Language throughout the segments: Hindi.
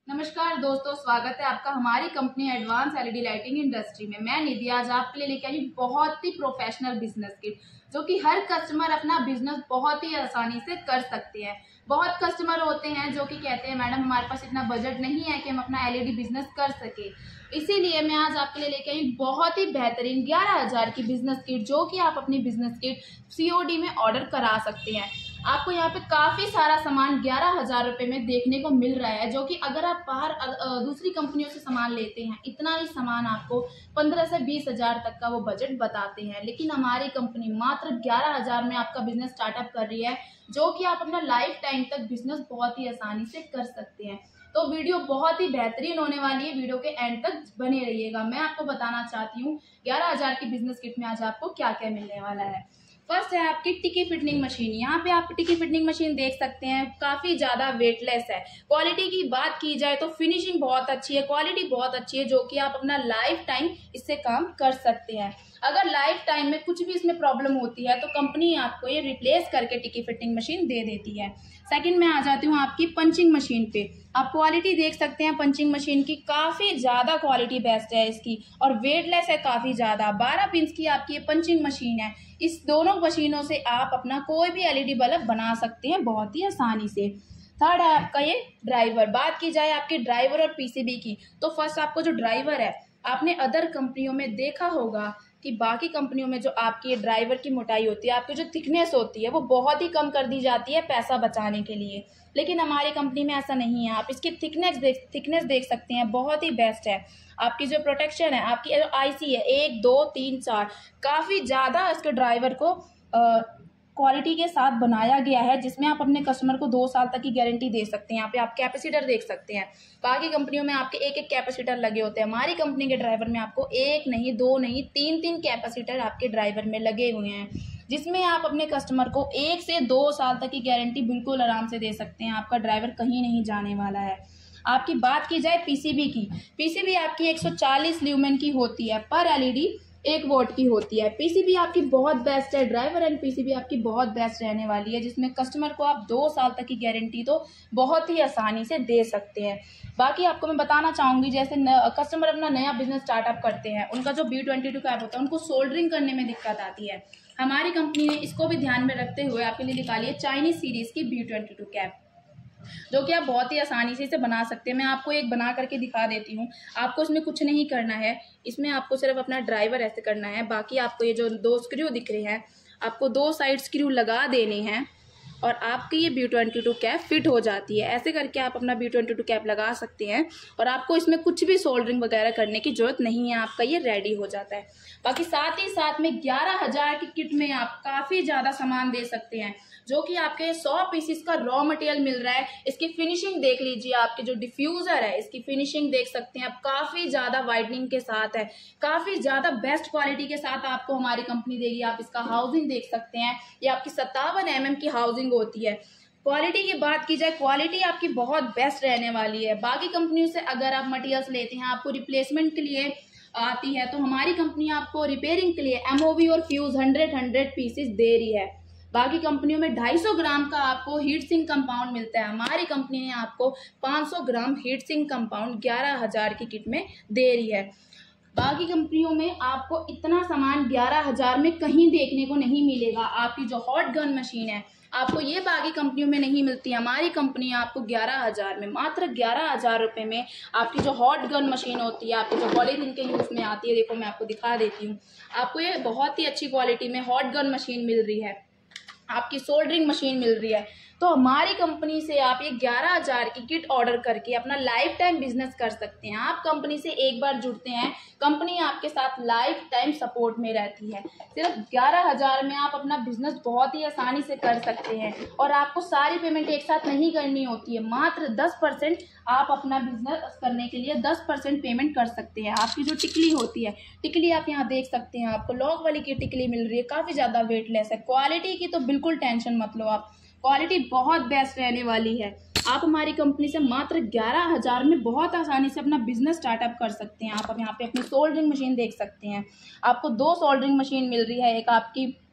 नमस्कार दोस्तों, स्वागत है आपका हमारी company advance LED lighting industry में। मैं निधि आज आपके लिए लेकर आई बहुत ही प्रोफेशनल बिजनेस किट, जो कि हर कस्टमर अपना बिजनेस बहुत ही आसानी से कर सकते हैं। बहुत कस्टमर होते हैं जो कि कहते हैं मैडम हमारे पास इतना बजट नहीं है कि हम अपना एलईडी बिजनेस कर सके। इसीलिए मैं आज आपके लिए लेकर आई बहुत ही बेहतरीन 11,000 की बिजनेस किट, जो कि आप अपनी बिजनेस किट सीओडी में ऑर्डर करा सकते हैं। आपको यहाँ पे काफी सारा सामान 11,000 रुपए में देखने को मिल रहा है, जो कि अगर आप बाहर दूसरी कंपनियों से सामान लेते हैं, इतना ही सामान आपको 15 से 20,000 तक का वो बजट बताते हैं। लेकिन हमारी कंपनी मात्र 11,000 में आपका बिजनेस स्टार्टअप कर रही है, जो कि आप अपना लाइफ टाइम तक बिजनेस बहुत ही आसानी से कर सकते हैं। तो वीडियो बहुत ही बेहतरीन होने वाली है, वीडियो के एंड तक बने रहिएगा। मैं आपको बताना चाहती हूँ 11,000 की बिजनेस किट में आज आपको क्या क्या मिलने वाला है। फर्स्ट है आपकी टिकी फिटिंग मशीन। यहाँ पे आप टिकी फिटिंग मशीन देख सकते हैं, काफी ज्यादा वेटलेस है। क्वालिटी की बात की जाए तो फिनिशिंग बहुत अच्छी है, क्वालिटी बहुत अच्छी है, जो कि आप अपना लाइफ टाइम इससे काम कर सकते हैं। अगर लाइफ टाइम में कुछ भी इसमें प्रॉब्लम होती है तो कंपनी आपको ये रिप्लेस करके टिकी फिटिंग मशीन दे देती है। सेकंड में आ जाती हूँ आपकी पंचिंग मशीन पे। आप क्वालिटी देख सकते हैं पंचिंग मशीन की, काफी ज्यादा क्वालिटी बेस्ट है इसकी और वेटलेस है काफी ज्यादा। 12 पिंस की आपकी ये पंचिंग मशीन है। इस दोनों मशीनों से आप अपना कोई भी एलईडी बल्ब बना सकते हैं बहुत ही आसानी से। थर्ड है आपका ये ड्राइवर। बात की जाए आपके ड्राइवर और पीसीबी की, तो फर्स्ट आपको जो ड्राइवर है, आपने अदर कंपनियों में देखा होगा कि बाकी कंपनियों में जो आपकी ड्राइवर की मोटाई होती है, आपकी जो थिकनेस होती है, वो बहुत ही कम कर दी जाती है पैसा बचाने के लिए। लेकिन हमारी कंपनी में ऐसा नहीं है। आप इसकी थिकनेस देख सकते हैं, बहुत ही बेस्ट है। आपकी जो प्रोटेक्शन है, आपकी आईसी है 1 2 3 4, काफी ज्यादा इसके ड्राइवर को क्वालिटी के साथ बनाया गया है, जिसमें आप अपने कस्टमर को 2 साल तक की गारंटी दे सकते हैं। यहाँ पे आप कैपेसिटर देख सकते हैं, बाकी कंपनियों में आपके एक एक कैपेसिटर लगे होते हैं, हमारी कंपनी के ड्राइवर में आपको 1 नहीं 2 नहीं 3 कैपेसिटर आपके ड्राइवर में लगे हुए हैं, जिसमें आप अपने कस्टमर को 1 से 2 साल तक की गारंटी बिल्कुल आराम से दे सकते हैं। आपका ड्राइवर कहीं नहीं जाने वाला है। आपकी बात की जाए पीसीबी की, पीसीबी आपकी 140 ल्यूमेन की होती है, पर एलईडी 1 वोल्ट की होती है। पीसीबी आपकी बहुत बेस्ट है, ड्राइवर एंड पीसीबी आपकी बहुत बेस्ट रहने वाली है, जिसमें कस्टमर को आप 2 साल तक की गारंटी तो बहुत ही आसानी से दे सकते हैं। बाकी आपको मैं बताना चाहूंगी, जैसे कस्टमर अपना नया बिजनेस स्टार्टअप करते हैं, उनका जो B22 कैप होता है, उनको सोल्डरिंग करने में दिक्कत आती है। हमारी कंपनी ने इसको भी ध्यान में रखते हुए आपके लिए निकाली है चाइनीज सीरीज की B22 कैप, जो कि आप बहुत ही आसानी से इसे बना सकते हैं। मैं आपको एक बना करके दिखा देती हूँ। आपको इसमें कुछ नहीं करना है, इसमें आपको सिर्फ अपना ड्राइवर ऐसे करना है। बाकी आपको ये जो 2 स्क्रू दिख रहे हैं, आपको 2 साइड स्क्रू लगा देने हैं और आपकी ये B22 कैप फिट हो जाती है। ऐसे करके आप अपना B22 कैप लगा सकते हैं और आपको इसमें कुछ भी सोल्डरिंग वगैरह करने की जरूरत नहीं है, आपका ये रेडी हो जाता है। बाकी साथ ही साथ में 11,000 की किट में आप काफी ज्यादा सामान दे सकते हैं, जो कि आपके 100 पीसेस का रॉ मटेरियल मिल रहा है। इसकी फिनिशिंग देख लीजिए, आपके जो डिफ्यूजर है इसकी फिनिशिंग देख सकते हैं आप, काफी ज्यादा वाइडनिंग के साथ है, काफी ज्यादा बेस्ट क्वालिटी के साथ आपको हमारी कंपनी देगी। आप इसका हाउसिंग देख सकते हैं, ये आपकी 57 mm की हाउसिंग होती है। क्वालिटी की बात की जाए, क्वालिटी आपकी बहुत बेस्ट रहने वाली है। बाकी कंपनियों से अगर आप मटेरियल्स लेते हैं, आपको रिप्लेसमेंट के लिए आती है, तो हमारी कंपनी आपको रिपेयरिंग के लिए एमओवी और फ्यूज 100 पीसेस दे रही है। बाकी कंपनियों में 250 ग्राम का आपको हीट सिंक कंपाउंड मिलता है, हमारी कंपनी ने आपको 500 ग्राम हीट सिंक कंपाउंड 11,000 की किट में दे रही है। बाकी कंपनियों में आपको इतना सामान 11,000 में कहीं देखने को नहीं मिलेगा। आपकी जो हॉट गन मशीन है, आपको ये बाकी कंपनियों में नहीं मिलती। हमारी कंपनी आपको 11,000 में, मात्र 11,000 रुपए में आपकी जो हॉट गन मशीन होती है, आपकी जो पॉलीथिन के यूज में आती है, देखो मैं आपको दिखा देती हूँ। आपको ये बहुत ही अच्छी क्वालिटी में हॉट गन मशीन मिल रही है, आपकी सोल्डरिंग मशीन मिल रही है। तो हमारी कंपनी से आप ये 11,000 की किट ऑर्डर करके अपना लाइफ टाइम बिजनेस कर सकते हैं। आप कंपनी से एक बार जुड़ते हैं, कंपनी आपके साथ लाइफ टाइम सपोर्ट में रहती है। सिर्फ 11,000 में आप अपना बिजनेस बहुत ही आसानी से कर सकते हैं और आपको सारी पेमेंट एक साथ नहीं करनी होती है। मात्र 10% आप अपना बिजनेस करने के लिए 10% पेमेंट कर सकते हैं। आपकी जो टिकली होती है, टिकली आप यहाँ देख सकते हैं, आपको लॉक वाली की टिकली मिल रही है, काफी ज्यादा वेटलेस है। क्वालिटी की तो बिल्कुल टेंशन मत लो, आप क्वालिटी बहुत बेस्ट रहने वाली है। आप हमारी कंपनी से मात्र 11,000 में बहुत आसानी से अपना बिजनेस स्टार्टअप कर सकते हैं। आप यहाँ पे अपनी सोल्डरिंग मशीन देख सकते हैं, आपको 2 सोल्डरिंग मशीन मिल रही है, एक आपकी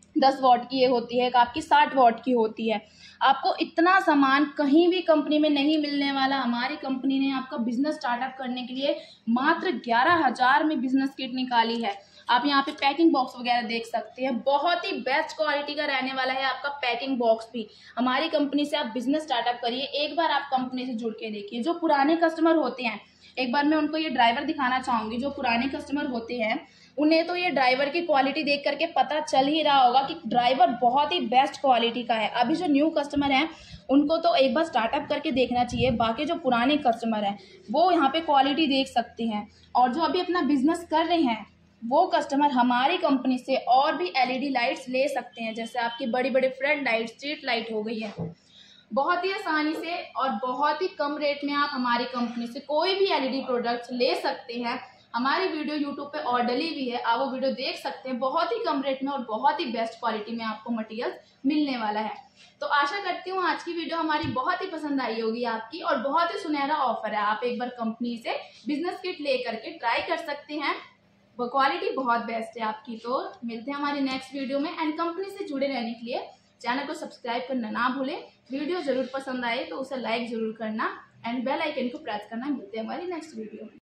10 वॉट की ये होती है, एक आपकी 60 वॉट की होती है। आपको इतना सामान कहीं भी कंपनी में नहीं मिलने वाला। हमारी कंपनी ने आपका बिजनेस स्टार्टअप करने के लिए मात्र 11,000 में बिजनेस किट निकाली है। आप यहाँ पे पैकिंग बॉक्स वगैरह देख सकते हैं, बहुत ही बेस्ट क्वालिटी का रहने वाला है आपका पैकिंग बॉक्स भी। हमारी कंपनी से आप बिजनेस स्टार्टअप करिए, एक बार आप कंपनी से जुड़ के देखिए। जो पुराने कस्टमर होते हैं, एक बार मैं उनको ये ड्राइवर दिखाना चाहूँगी। जो पुराने कस्टमर होते हैं उन्हें तो ये ड्राइवर की क्वालिटी देख करके पता चल ही रहा होगा कि ड्राइवर बहुत ही बेस्ट क्वालिटी का है। अभी जो न्यू कस्टमर हैं उनको तो एक बार स्टार्टअप करके देखना चाहिए। बाकी जो पुराने कस्टमर हैं वो यहाँ पे क्वालिटी देख सकते हैं, और जो अभी अपना बिजनेस कर रहे हैं वो कस्टमर हमारी कंपनी से और भी एलईडी लाइट्स ले सकते हैं, जैसे आपकी बड़ी बड़ी फ्लड लाइट, स्ट्रीट लाइट हो गई है। बहुत ही आसानी से और बहुत ही कम रेट में आप हमारी कंपनी से कोई भी एलईडी प्रोडक्ट्स ले सकते हैं। हमारी वीडियो यूट्यूब पे और डली हुई है, आप वो वीडियो देख सकते हैं। बहुत ही कम रेट में और बहुत ही बेस्ट क्वालिटी में आपको मटेरियल मिलने वाला है। तो आशा करती हूँ आज की वीडियो हमारी बहुत ही पसंद आई होगी आपकी, और बहुत ही सुनहरा ऑफर है। आप एक बार कंपनी से बिजनेस किट ले करके ट्राई कर सकते हैं, वो क्वालिटी बहुत बेस्ट है आपकी। तो मिलते हैं हमारी नेक्स्ट वीडियो में, एंड कंपनी से जुड़े रहने के लिए चैनल को सब्सक्राइब करना ना भूलें। वीडियो जरूर पसंद आए तो उसे लाइक जरूर करना, एंड बेल आइकन को प्रेस करना। मिलते हैं हमारी नेक्स्ट वीडियो में।